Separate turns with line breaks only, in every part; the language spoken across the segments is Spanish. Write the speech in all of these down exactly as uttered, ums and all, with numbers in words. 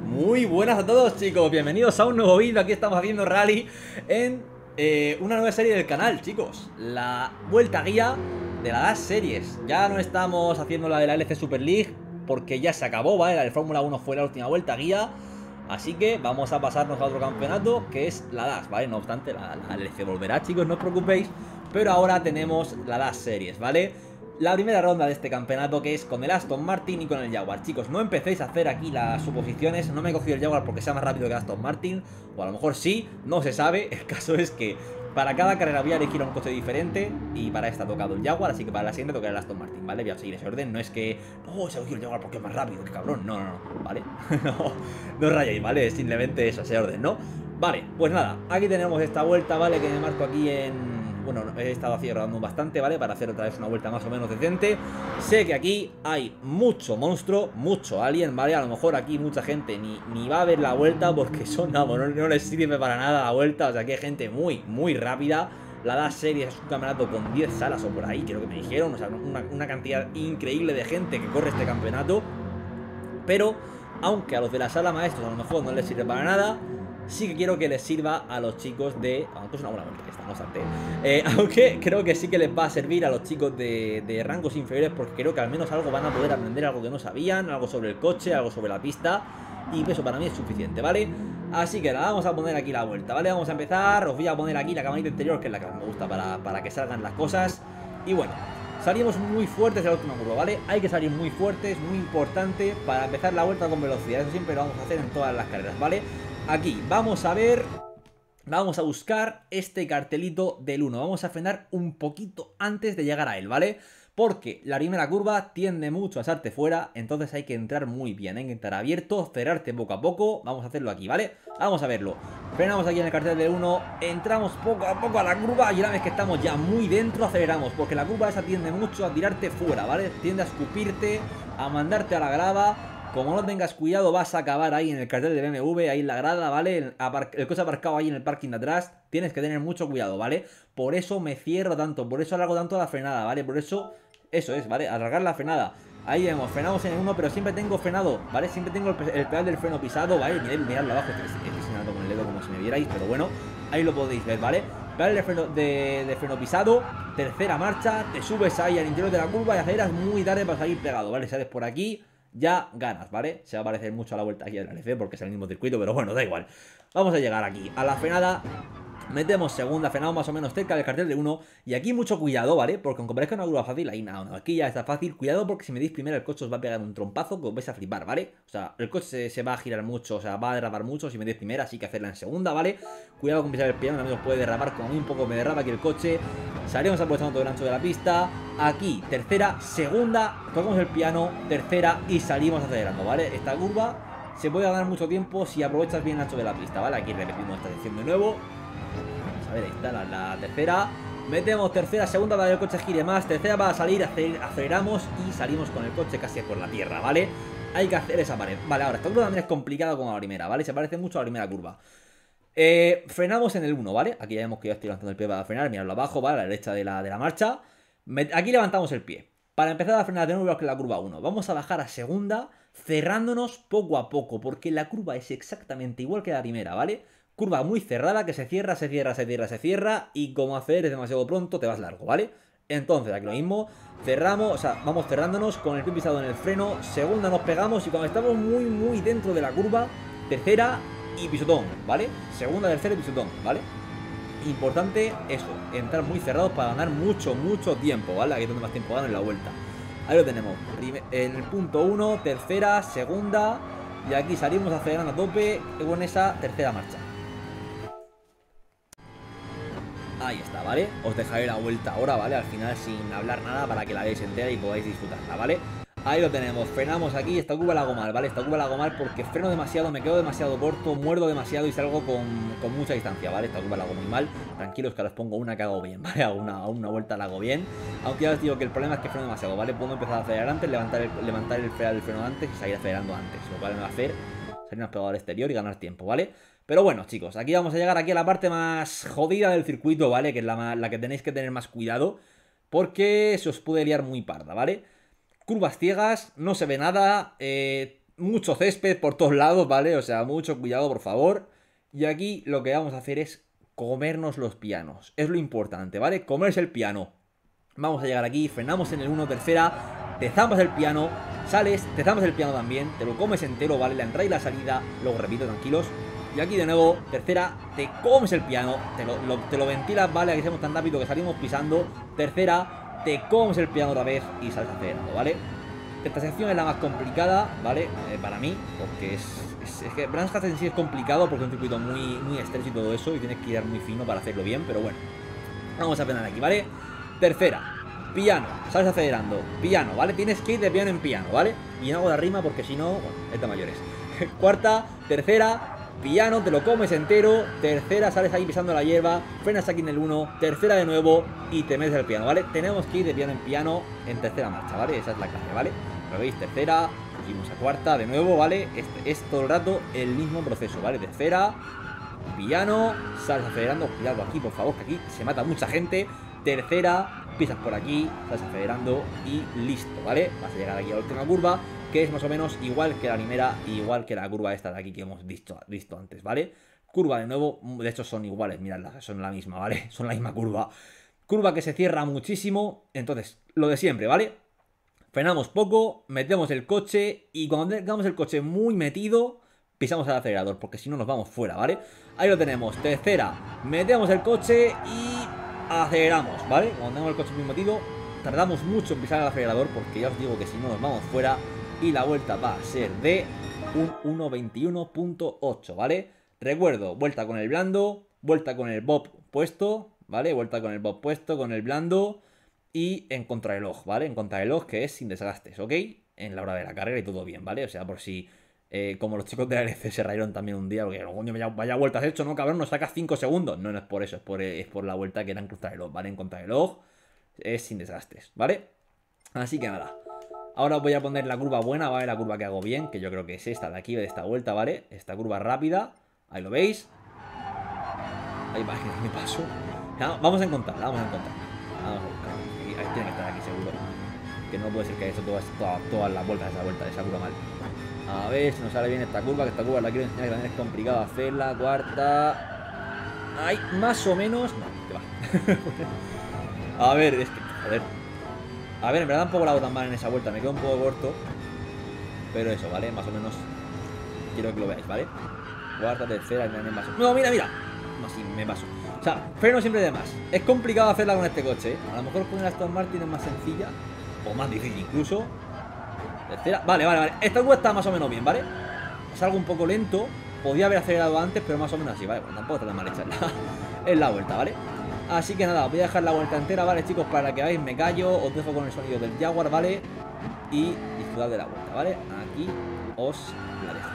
Muy buenas a todos, chicos, bienvenidos a un nuevo vídeo. Aquí estamos haciendo rally en eh, una nueva serie del canal, chicos. La vuelta guía de las series. Ya no estamos haciendo la de la L C Super League porque ya se acabó, ¿vale? La de Fórmula uno fue la última vuelta guía. Así que vamos a pasarnos a otro campeonato, que es la D A S, ¿vale? No obstante, la, la L C volverá, chicos, no os preocupéis. Pero ahora tenemos la D A S Series, ¿vale? La primera ronda de este campeonato, que es con el Aston Martin y con el Jaguar. Chicos, no empecéis a hacer aquí las suposiciones. No me he cogido el Jaguar porque sea más rápido que el Aston Martin, o a lo mejor sí, no se sabe. El caso es que para cada carrera voy a elegir un coche diferente, y para esta ha tocado el Jaguar, así que para la siguiente tocará el Aston Martin, ¿vale? Voy a seguir ese orden. No es que, no, se ha cogido el Jaguar porque es más rápido, que cabrón. No, no, no, ¿vale? no, no os rayéis, ¿vale? Es simplemente eso, ese orden, ¿no? Vale, pues nada, aquí tenemos esta vuelta, ¿vale? Que me marco aquí en... Bueno, he estado así rodando bastante, ¿vale? Para hacer otra vez una vuelta más o menos decente. Sé que aquí hay mucho monstruo, mucho alien, ¿vale? A lo mejor aquí mucha gente ni, ni va a ver la vuelta porque son, no, no, no les sirve para nada la vuelta. O sea, que hay gente muy, muy rápida. La D A S Series es un campeonato con diez salas o por ahí, creo que me dijeron. O sea, una, una cantidad increíble de gente que corre este campeonato. Pero, aunque a los de la sala maestros a lo mejor no les sirve para nada, sí que quiero que les sirva a los chicos de... Aunque es una buena vuelta esta, no obstante. Eh, aunque creo que sí que les va a servir a los chicos de, de rangos inferiores, porque creo que al menos algo van a poder aprender, algo que no sabían, algo sobre el coche, algo sobre la pista. Y eso para mí es suficiente, ¿vale? Así que nada, vamos a poner aquí la vuelta, ¿vale? Vamos a empezar, os voy a poner aquí la camarita interior, que es la que más me gusta para, para que salgan las cosas. Y bueno, salimos muy fuertes en la última curva, ¿vale? Hay que salir muy fuertes, muy importante, para empezar la vuelta con velocidad. Eso siempre lo vamos a hacer en todas las carreras, ¿vale? Aquí, vamos a ver, vamos a buscar este cartelito del uno. Vamos a frenar un poquito antes de llegar a él, ¿vale? Porque la primera curva tiende mucho a echarte fuera, entonces hay que entrar muy bien, hay que entrar abierto, cerrarte poco a poco. Vamos a hacerlo aquí, ¿vale? Vamos a verlo. Frenamos aquí en el cartel del uno, entramos poco a poco a la curva y una vez que estamos ya muy dentro aceleramos, porque la curva esa tiende mucho a tirarte fuera, ¿vale? Tiende a escupirte, a mandarte a la grava. Como no tengas cuidado vas a acabar ahí en el cartel de B M W, ahí en la grada, ¿vale? El, el coche aparcado ahí en el parking de atrás. Tienes que tener mucho cuidado, ¿vale? Por eso me cierro tanto, por eso alargo tanto la frenada, ¿vale? Por eso, eso es, ¿vale? Alargar la frenada. Ahí vemos, frenamos en el uno, pero siempre tengo frenado, ¿vale? Siempre tengo el, el pedal del freno pisado, ¿vale? Mirad, miradlo abajo, estoy, estoy señalando con el dedo como si me vierais, pero bueno, ahí lo podéis ver, ¿vale? Pedal de freno, de, de freno pisado, tercera marcha, te subes ahí al interior de la curva y aceleras muy tarde para salir pegado, ¿vale? Sales por aquí, ya ganas, ¿vale? Se va a parecer mucho a la vuelta aquí del L C porque es el mismo circuito, pero bueno, da igual. Vamos a llegar aquí a la frenada. Metemos segunda, frenamos más o menos cerca del cartel de uno. Y aquí mucho cuidado, ¿vale? Porque aunque parezca una curva fácil, ahí no, no, aquí ya está fácil. Cuidado porque si me deis primero el coche os va a pegar un trompazo que os vais a flipar, ¿vale? O sea, el coche se, se va a girar mucho, o sea, va a derrapar mucho si me deis primera, así que hacerla en segunda, ¿vale? Cuidado con pisar el piano, también os puede derrapar, como a mí un poco me derrapa aquí el coche. Salimos aprovechando todo el ancho de la pista. Aquí, tercera, segunda, tocamos el piano, tercera y salimos acelerando, ¿vale? Esta curva se puede ganar mucho tiempo si aprovechas bien el ancho de la pista, ¿vale? Aquí repetimos esta sección de nuevo. A ver, ahí está la, la tercera. Metemos tercera, segunda para que el coche gire más. Tercera para salir, aceleramos y salimos con el coche casi por la tierra, ¿vale? Hay que hacer esa pared. Vale, ahora esta curva también es complicada como la primera, ¿vale? Se parece mucho a la primera curva. eh, Frenamos en el uno, ¿vale? Aquí ya vemos que yo estoy levantando el pie para frenar. Miradlo abajo, ¿vale? A la derecha de la, de la marcha. Aquí levantamos el pie. Para empezar a frenar de nuevo que la curva uno. Vamos a bajar a segunda, cerrándonos poco a poco, porque la curva es exactamente igual que la primera, ¿vale? Curva muy cerrada, que se cierra, se cierra, se cierra, se cierra. Y como aceleres demasiado pronto, te vas largo, ¿vale? Entonces, aquí lo mismo. Cerramos, o sea, vamos cerrándonos con el pie pisado en el freno. Segunda nos pegamos y cuando estamos muy, muy dentro de la curva, tercera y pisotón, ¿vale? Segunda, tercera y pisotón, ¿vale? Importante eso, entrar muy cerrados para ganar mucho, mucho tiempo, ¿vale? Aquí es donde más tiempo gano en la vuelta. Ahí lo tenemos, en el punto uno, tercera, segunda. Y aquí salimos acelerando a tope con esa tercera marcha. Ahí está, ¿vale? Os dejaré la vuelta ahora, ¿vale? Al final sin hablar nada para que la veáis entera y podáis disfrutarla, ¿vale? Ahí lo tenemos, frenamos aquí, esta curva la hago mal, ¿vale? Esta curva la hago mal porque freno demasiado, me quedo demasiado corto, muerdo demasiado y salgo con, con mucha distancia, ¿vale? Esta curva la hago muy mal, tranquilos que ahora os pongo una que hago bien, ¿vale? A una, a una vuelta la hago bien, aunque ya os digo que el problema es que freno demasiado, ¿vale? Puedo empezar a acelerar antes, levantar el, levantar el, el freno antes y seguir acelerando antes, lo cual me va a hacer salir más pegado al exterior y ganar tiempo, ¿vale? Pero bueno, chicos, aquí vamos a llegar aquí a la parte más jodida del circuito, ¿vale? Que es la, más, la que tenéis que tener más cuidado porque se os puede liar muy parda, ¿vale? Curvas ciegas, no se ve nada, eh, mucho césped por todos lados, ¿vale? O sea, mucho cuidado, por favor. Y aquí lo que vamos a hacer es comernos los pianos. Es lo importante, ¿vale? Comerse el piano. Vamos a llegar aquí, frenamos en el uno, tercera, te zampas el piano, sales, te zampas el piano también, te lo comes entero, ¿vale? La entrada y la salida, luego repito, tranquilos. Y aquí de nuevo, tercera, te comes el piano, te lo, lo, te lo ventilas, ¿vale? Aquí hacemos tan rápido que salimos pisando. Tercera, te comes el piano otra vez y sales acelerando, ¿vale? Esta sección es la más complicada, ¿vale? Eh, para mí, porque es, es, es que Brands Hatch en sí es complicado porque es un circuito muy, muy estrecho y todo eso, y tienes que ir muy fino para hacerlo bien, pero bueno. Vamos a frenar aquí, ¿vale? Tercera, piano, sales acelerando, piano, ¿vale? Tienes que ir de piano en piano, ¿vale? Y no hago la rima porque si no, bueno, es de mayores. Cuarta, tercera, piano, te lo comes entero. Tercera, sales ahí pisando la hierba, frenas aquí en el uno, tercera de nuevo y te metes el piano, ¿vale? Tenemos que ir de piano en piano en tercera marcha, ¿vale? Esa es la clave, ¿vale? Lo veis, tercera, seguimos a cuarta de nuevo, ¿vale? Este es todo el rato el mismo proceso, ¿vale? Tercera, piano, sales acelerando, cuidado aquí, por favor, que aquí se mata mucha gente. Tercera, pisas por aquí, sales acelerando y listo, ¿vale? Vas a llegar aquí a la última curva, que es más o menos igual que la primera, igual que la curva esta de aquí que hemos visto, visto antes, ¿vale? Curva de nuevo, de hecho son iguales, miradlas, son la misma, ¿vale? Son la misma curva. Curva que se cierra muchísimo, entonces, lo de siempre, ¿vale? Frenamos poco, metemos el coche y cuando tengamos el coche muy metido, pisamos el acelerador, porque si no nos vamos fuera, ¿vale? Ahí lo tenemos, tercera, metemos el coche y aceleramos, ¿vale? Cuando tengamos el coche muy metido, tardamos mucho en pisar el acelerador, porque ya os digo que si no nos vamos fuera. Y la vuelta va a ser de un uno veintiuno punto ocho, ¿vale? Recuerdo, vuelta con el blando, vuelta con el bob puesto, ¿vale? Vuelta con el bob puesto, con el blando y en contrarreloj, ¿vale? En contrarreloj, que es sin desgastes, ¿ok? En la hora de la carrera y todo bien, ¿vale? O sea, por si, eh, como los chicos de la L C se rayaron también un día, porque, coño, vaya, vaya vueltas hecho, ¿no, cabrón? Nos sacas cinco segundos. No, no es por eso, es por, es por la vuelta que era en contrarreloj, ¿vale? En contrarreloj es sin desgastes, ¿vale? Así que nada. Ahora os voy a poner la curva buena, ¿vale? La curva que hago bien, que yo creo que es esta de aquí, de esta vuelta, ¿vale? Esta curva rápida, ahí lo veis. Ahí va, que me paso. Vamos a encontrar, vamos a encontrar. Vamos a buscar. Ahí, ahí tiene que estar aquí seguro. Que no puede ser que haya hecho todas, todas, todas las vueltas de esa vuelta, de esa curva mal. A ver si nos sale bien esta curva, que esta curva la quiero enseñar, que también es complicado hacerla. Cuarta. Ahí, más o menos. No, que va. A ver, es que, joder. A ver, en verdad tampoco la hago tan mal en esa vuelta, me quedo un poco corto. Pero eso, ¿vale? Más o menos quiero que lo veáis, ¿vale? Cuarta, tercera, me paso. No, mira, mira. No, sí, me paso. O sea, freno siempre de más. Es complicado hacerla con este coche, ¿eh? A lo mejor con una Aston Martin es más sencilla. O más difícil incluso. Tercera, vale, vale, vale. Esta curva está más o menos bien, ¿vale? Es algo un poco lento. Podía haber acelerado antes, pero más o menos así, ¿vale? Bueno, tampoco está tan mal hecha en la, en la vuelta, ¿vale? Así que nada, voy a dejar la vuelta entera, ¿vale, chicos? Para que veáis, me callo, os dejo con el sonido del Jaguar, ¿vale? Y disfrutad de la vuelta, ¿vale? Aquí os la dejo.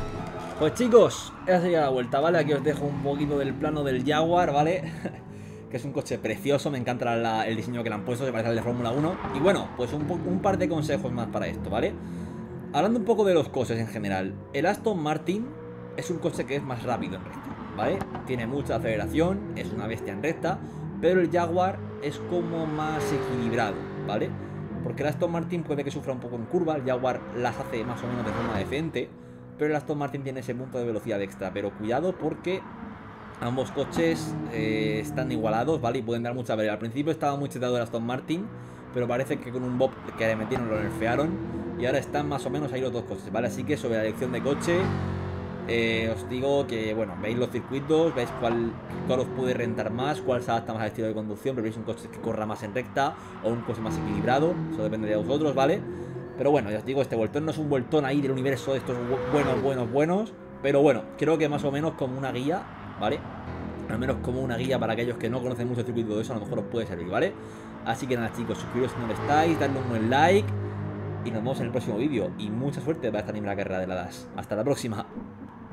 Pues chicos, esa sería la vuelta, ¿vale? Aquí os dejo un poquito del plano del Jaguar, ¿vale? que es un coche precioso, me encanta la, la, el diseño que le han puesto, se parece al de Fórmula uno. Y bueno, pues un, un par de consejos más para esto, ¿vale? Hablando un poco de los coches en general, el Aston Martin es un coche que es más rápido en recta, ¿vale? Tiene mucha aceleración, es una bestia en recta, pero el Jaguar es como más equilibrado, ¿vale? Porque el Aston Martin puede que sufra un poco en curva, el Jaguar las hace más o menos de forma decente, pero el Aston Martin tiene ese punto de velocidad extra. Pero cuidado porque ambos coches eh, están igualados, ¿vale? Y pueden dar mucha pelea. Al principio estaba muy chetado el Aston Martin, pero parece que con un bob que le metieron lo nerfearon. Y ahora están más o menos ahí los dos coches, ¿vale? Así que sobre la elección de coche, eh, os digo que, bueno, veis los circuitos, veis cuál, cuál os puede rentar más, cuál se adapta más al estilo de conducción. Preferís un coche que corra más en recta o un coche más equilibrado, eso depende de vosotros, ¿vale? Pero bueno, ya os digo, este vueltón no es un vueltón ahí del universo de estos buenos, buenos, buenos. Pero bueno, creo que más o menos como una guía, ¿vale? Al menos como una guía para aquellos que no conocen mucho el circuito de eso, a lo mejor os puede servir, ¿vale? Así que nada, chicos, suscribiros si no lo estáis, dadle un buen like y nos vemos en el próximo vídeo. Y mucha suerte para esta primera carrera de la D A S. Hasta la próxima.